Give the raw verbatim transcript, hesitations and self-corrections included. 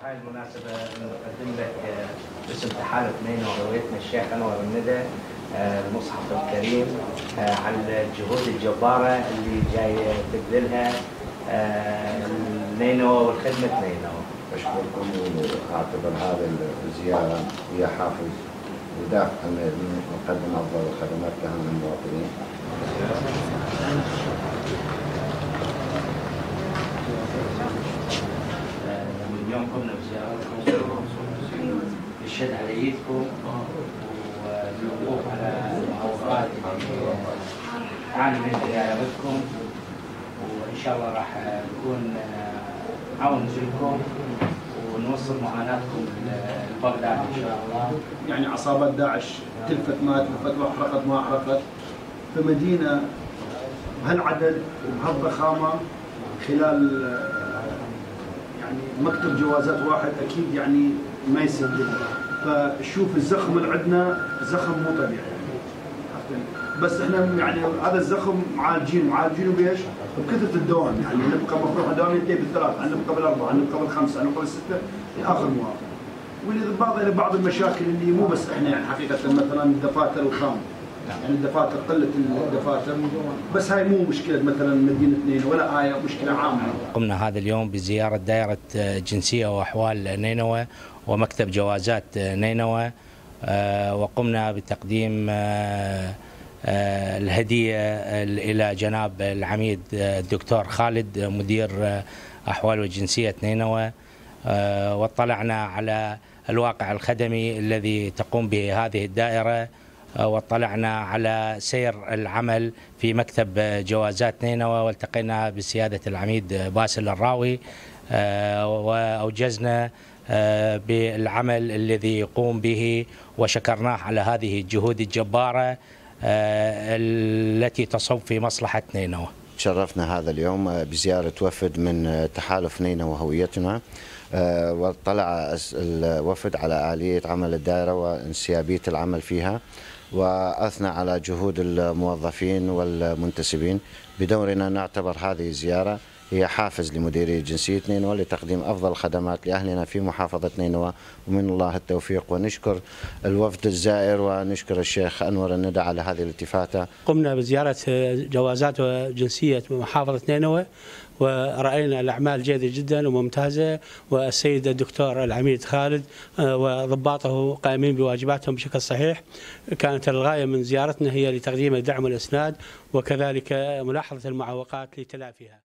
هاي المناسبة نقدم لك باسم تحالف نينوى وهويتنا الشيخ أنور الندى المصحف الكريم على الجهود الجبارة اللي جاي تبذلها نينوى والخدمة نينوى. أشكركم وأعتبر هذه الزيارة هي حافز ودافع أن نقدم أفضل الخدمات لهم المواطنين. اليوم قمنا بزيارتكم الشد على ايدكم والوقوف على المعوقات اللي تعاني منها زيارتكم، وان شاء الله راح نكون عون لكم ونوصل معاناتكم لبغداد ان شاء الله. يعني عصابات داعش تلفت ما تلفت واحرقت ما احرقت في مدينه بهالعدد وبهالضخامه خلال يعني مكتب جوازات واحد اكيد يعني ما يسدد. فشوف الزخم اللي عندنا زخم مو طبيعي يعني. بس احنا يعني هذا الزخم معالجين معالجينه بايش؟ بكثره الدوام، يعني نبقى مفروض الدوام ينتهي بالثلاث، نبقى بالاربعه، نبقى بالخمسه، نبقى بالسته لاخر مواطن. ولبعض بعض المشاكل اللي مو بس احنا يعني حقيقه مثلا الدفاتر وخام. يعني الدفاتر قله الدفاتر، بس هاي مو مشكله مثلا مدينه نينوى ولا هاي مشكله عامه. قمنا هذا اليوم بزياره دائره جنسيه واحوال نينوى ومكتب جوازات نينوى، وقمنا بتقديم الهديه الى جناب العميد الدكتور خالد مدير احوال وجنسيه نينوى، واطلعنا على الواقع الخدمي الذي تقوم به هذه الدائره، واطلعنا على سير العمل في مكتب جوازات نينوى، والتقينا بسيادة العميد باسل الراوي وأوجزنا بالعمل الذي يقوم به، وشكرناه على هذه الجهود الجبارة التي تصب في مصلحة نينوى. تشرفنا هذا اليوم بزيارة وفد من تحالف نينوى وهويتنا، واطلع الوفد على آلية عمل الدائرة وانسيابية العمل فيها، وأثنى على جهود الموظفين والمنتسبين. بدورنا نعتبر هذه الزيارة هي حافز لمديرية جنسية نينوى لتقديم أفضل الخدمات لأهلنا في محافظة نينوى، ومن الله التوفيق. ونشكر الوفد الزائر ونشكر الشيخ أنور الندى على هذه الالتفاتة. قمنا بزيارة جوازات وجنسية محافظة نينوى، ورأينا الأعمال جيدة جدا وممتازة، والسيد الدكتور العميد خالد وضباطه قائمين بواجباتهم بشكل صحيح. كانت الغاية من زيارتنا هي لتقديم الدعم والإسناد، وكذلك ملاحظة المعوقات لتلافيها.